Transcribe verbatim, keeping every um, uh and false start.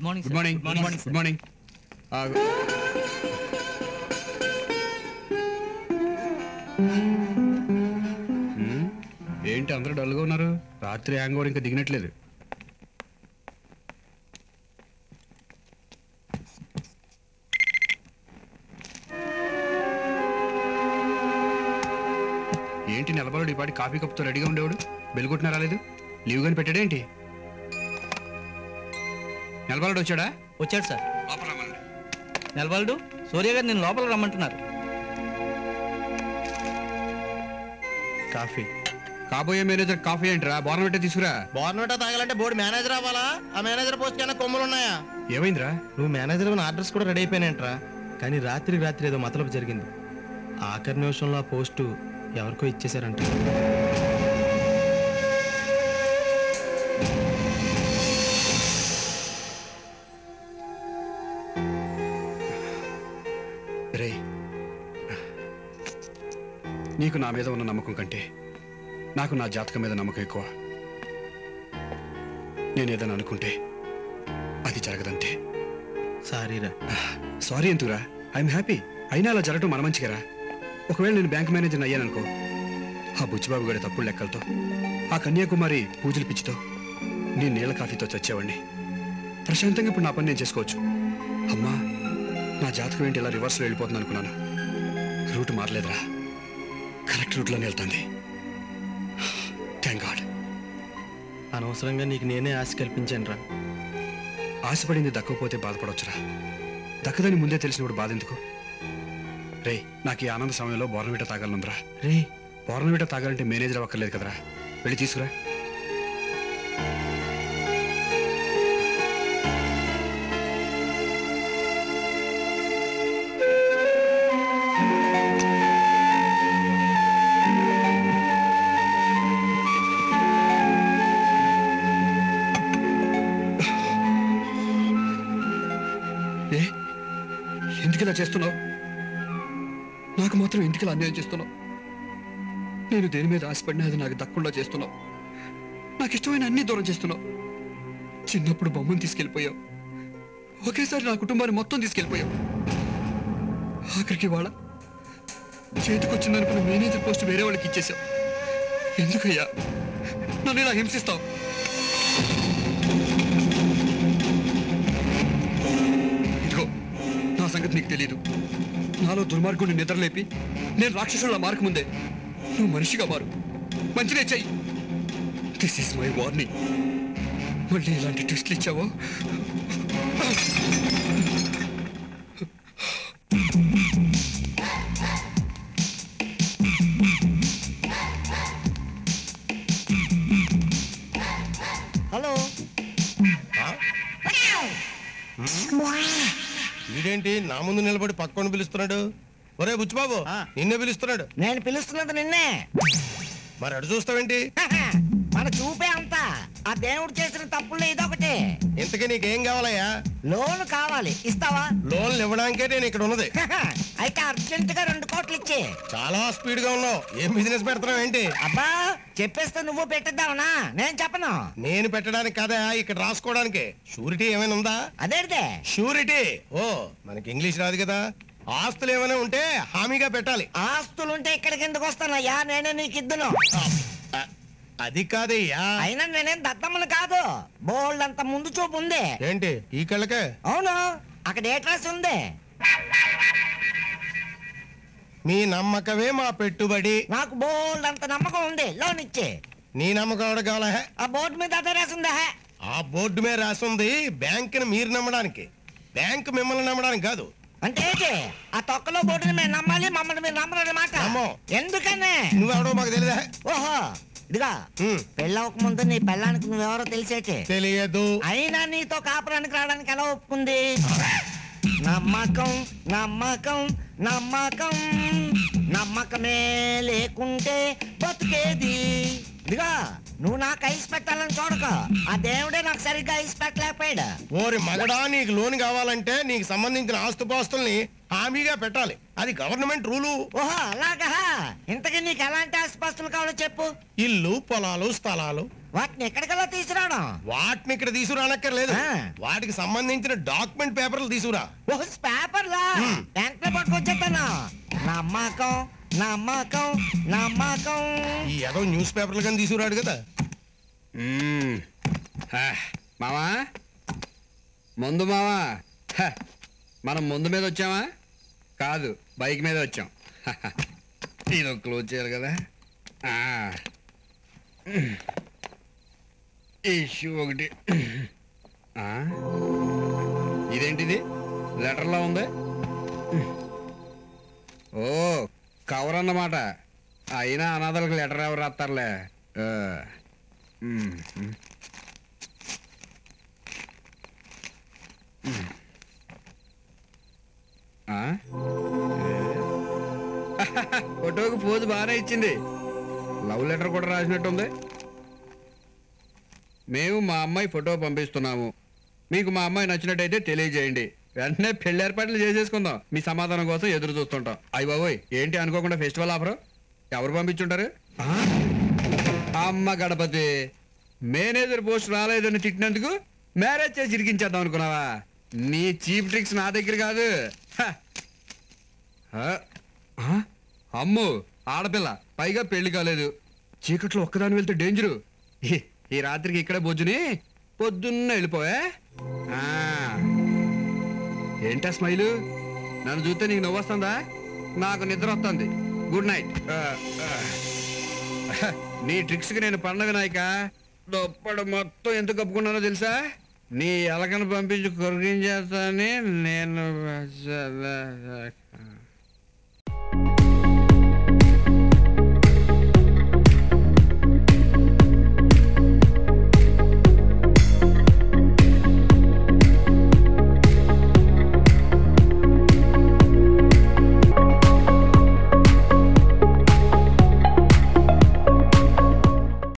Morning good morning good morning good morning ఏంటి అందరూ డల్గా ఉన్నారు? రాత్రి హ్యాంగ్ ఓవర్ ఇంకా దిగినట్లేదు. ఏంటి నిలబడు? ఈ పాటి కాఫీ కప్తో రెడీగా ఉండేవాడు బెల్ కొట్టినా రాలేదు. లీవ్ గాని పెట్టాడేంటి? నిలబడు వచ్చాడా? వచ్చాడు సార్. నిలబడు సూర్య గారు నేను లోపల రమ్మంటున్నారు. కాఫీ కాబోయే మేనేజర్ కాఫీ ఏంట్రా? బోర్నవిటా తీసుకురా. బోర్నవిటా తాగాలంటే బోర్డు మేనేజర్ అవ్వాలా? ఆ మేనేజర్ పోస్ట్ కన్నా కొమ్ములు ఉన్నాయా? ఏమైందిరా? నువ్వు మేనేజర్ ఆర్డర్స్ కూడా రెడీ అయిపోయినాయంట్రా. కానీ రాత్రికి రాత్రి ఏదో మతలబు జరిగింది. ఆఖరి నిమిషంలో ఆ పోస్టు ఎవరికో ఇచ్చేశారంట. రే, నీకు నా మీద ఉన్న నమ్మకం కంటే నాకు నా జాతకం మీద నమ్మకం ఎక్కువ. నేనేదని అనుకుంటే అది జరగదంతే. సారీరా. సారీ ఎందుకురా? I'm happy. అయినా అలా జరగటం మన మంచిగారా. ఒకవేళ నేను బ్యాంక్ మేనేజర్ని అయ్యాననుకో, ఆ బుచ్చిబాబు గడి తప్పుడు లెక్కలతో, ఆ కన్యాకుమారి పూజలు పిచ్చితో, నేను నీళ్ళ కాఫీతో చచ్చేవాడిని. ప్రశాంతంగా ఇప్పుడు నా పని నేను చేసుకోవచ్చు. అమ్మా, నా జాతకం ఏంటి ఇలా రివర్స్లో వెళ్ళిపోతుంది అనుకున్నాను. రూట్ మారలేదురా, కరెక్ట్ రూట్లోనే వెళ్తుంది. Thank god. అనవసరంగా నీకు నేనే ఆశ కల్పించాను రా. ఆశపడింది దక్కకపోతే బాధపడవచ్చురా. దక్కదని ముందే తెలిసినప్పుడు బాధ ఎందుకు? రే, నాకు ఈ ఆనంద సమయంలో బోర్నవిటా తాగాలనుందిరా. రే, బోర్నవిటా తాగాలంటే మేనేజర్ అవ్వక్కర్లేదు కదరా. వెళ్ళి తీసుకురా. ఏ ఎందుకు ఇలా చేస్తున్నావు? నాకు మాత్రం ఎందుకు ఇలా అన్యాయం చేస్తున్నావు? నేను దేని మీద ఆశపడినా అది నాకు దక్కకుండా చేస్తున్నావు. నాకు ఇష్టమైన అన్ని దూరం చేస్తున్నావు. చిన్నప్పుడు బొమ్మను తీసుకెళ్ళిపోయావు. ఒకేసారి నా కుటుంబాన్ని మొత్తం తీసుకెళ్ళిపోయావు. ఆఖరికి వాళ్ళ చేతికొచ్చిందనుకున్న మేనేజర్ పోస్ట్ వేరే వాళ్ళకి ఇచ్చేసావు. ఎందుకయ్యా నన్ను ఇలా హింసిస్తావు? ఇదిగో, నా సంగతి నీకు తెలియదు. నాలో దుర్మార్గుని నిద్రలేపి నేను రాక్షసుల మార్కు ముందే నువ్వు మనిషిగా మారు. మంచినే చెయ్యి. This is my warning. మళ్ళీ ఇలాంటి ట్విస్ట్లు ఇచ్చావో హలో. వీడేంటి నా ముందు నిలబడి పక్కన పిలుస్తున్నాడు? ఒరే బుచ్చిబాబు, నిన్నే పిలుస్తున్నాడు. నేను పిలుస్తున్నది నిన్నే. మరి అడు చూస్తావేంటి? మన చూపే అంతా. ఆ దేవుడు చేసిన తప్పుల్లో ఇదొకటి. ఇంతకీ నీకేం కావాలయ్యా? లోన్ కావాలి, ఇస్తావా? లోన్లు ఇవ్వడానికే నేను ఇక్కడ ఉన్నది. అయితే అర్జెంట్ గా రెండు కోట్లు ఇచ్చి. చాలా స్పీడ్ గా ఉన్నావు. ఏం బిజినెస్ పెడతావు ఏంటి? అబ్బా, చెప్పేస్తే నువ్వు పెట్టిద్దావునా? నేను చెప్పను. నేను పెట్టడానికి కాదా, ఇక్కడ రాసుకోవడానికి. షూరిటీ ఏమైనా ఉందా? అదేదే షూరిటీ. ఓ, మనకి ఇంగ్లీష్ రాదు కదా. ఆస్తులు ఏమైనా ఉంటే హామీగా పెట్టాలి. ఆస్తులుంటే ఇక్కడికి ఎందుకు వస్తానయ్యా? నేనే నీకు ఇద్దును. అది కాదయ్యా. అయినా నేనేం దత్తమ్మను కాదు. బోల్డ్ అంత ముందు చూపు ఉంది. ఏంటి ఈ కళ్ళకే? అవును, అక్కడ ఏ డ్రెస్ ఉంది? మీ నమ్మకమే మా పెట్టుబడి. నాకు బోల్డ్ అంత నమ్మకం ఉంది. లోన్ ఇచ్చి. నీ నమ్మకం ఎవడ కావాలా? ఆ బోర్డు మీద అదే రాసిందా? ఆ బోర్డు మీద రాసింది బ్యాంకుని మీరు నమ్మడానికి, బ్యాంకు మిమ్మల్ని నమ్మడానికి కాదు. అంటే ఏంటి? ఆ తొక్కలో బోర్డుని మేము నమ్మాలి, మమ్మల్ని మీరు నమ్మరని మాట. ఎందుకనే? నువ్వెవడో మాకు తెలియదా? ఓహో, ఇదిగా పెళ్ళవక ముందు నీ పెళ్ళానికి నువ్వెవరో తెలిసేటి? తెలియదు. అయినా నీతో కాపురానికి రావడానికి ఎలా ఒప్పుకుంది? నమ్మకం నమ్మకం నమ్మకం. నమ్మకమే లేకుంటే బతుకేది. ఇదిగా నువ్వు నాకు ఐస్ పెట్టాలని చూడక, ఆ దేవుడే నాకు సరిగ్గా ఐస్ పెట్టలేకపోయాడు. ఓరి మగడా, నీకు లోన్ కావాలంటే నీకు సంబంధించిన ఆస్తుపాస్తుల్ని హామీగా పెట్టాలి. అది గవర్నమెంట్ రూలు. ఓహో, అలాగా. ఇంతకీ నీకు ఎలాంటి ఆస్తిపాస్తులు కావాలో చెప్పు. ఇల్లు, పొలాలు, స్థలాలు. వాటిని ఎక్కడికల్లా తీసుకురావడం? వాటిని ఇక్కడ తీసుకురానక్కర్లేదు, ఆ. వాటికి సంబంధించిన డాక్యుమెంట్ పేపర్లు తీసుకురా. ఓ పేపర్లా వెంటనే పట్టుకొచ్చేస్తాను. నమ్మకం నమ్మకం నమ్మకం. ఈ ఏదో న్యూస్ పేపర్లు కానీ తీసుకురాడు కదా. మ్మ్. హ, మావా ముందు మావా హ, మనం ముందు మీద వచ్చామా? కాదు, బైక్ మీద వచ్చాం. హ, ఇది క్లోజ్ చేయాలి కదా. ఆ. ఇష్యూ ఒకటి. ఆ? ఇదేంటిది లెటర్లా ఉంది? ఓ కవర్ అన్నమాట. అయినా అనాథలకు లెటర్ ఎవరు రాస్తారులే. ఆ. మ్మ్. ఆ? ఫోటోకి పోజు బాగానే ఇచ్చింది. లవ్ లెటర్ కూడా రాసినట్టుంది. మేము మా అమ్మాయి ఫోటో పంపిస్తున్నాము, మీకు మా అమ్మాయి నచ్చినట్టయితే తెలియజేయండి. వెంటనే పెళ్లి ఏర్పాట్లు చేసేసుకుందాం. మీ సమాధానం కోసం ఎదురు చూస్తుంటాం. అయ్య బాబోయ్, ఏంటి అనుకోకుండా ఫెస్టివల్ ఆఫరు? ఎవరు పంపించుంటారు? అమ్మ గణపతి, మేనేజర్ పోస్ట్ రాలేదని తిట్టినందుకు మ్యారేజ్ చేసి ఇరికించేద్దాం అనుకున్నావా? నీ చీప్ ట్రిక్స్ నా దగ్గర కాదు. హ. హ. ఆ? అమ్ము ఆడపిల్ల, పైగా పెళ్లి కాలేదు. చీకట్లో ఒక్కదాని వెళ్తే డేంజరు. ఈ- ఈ రాత్రికి ఇక్కడే బొజ్జుని పొద్దున్న వెళ్ళిపోయా. ఆ. ఏంటా స్మైలు? నన్ను చూస్తే నీకు నవ్వు వస్తుందా? నాకు నిద్ర వస్తుంది. Good night. ఆ, ఆ. హ, నీ ట్రిక్స్కి నేను పండగ నాయక. దొప్పడు మొత్తం ఎంత కప్పుకున్నానో తెలుసా? నీ ఎలకను పంపించి కొరికించేస్తానని నేను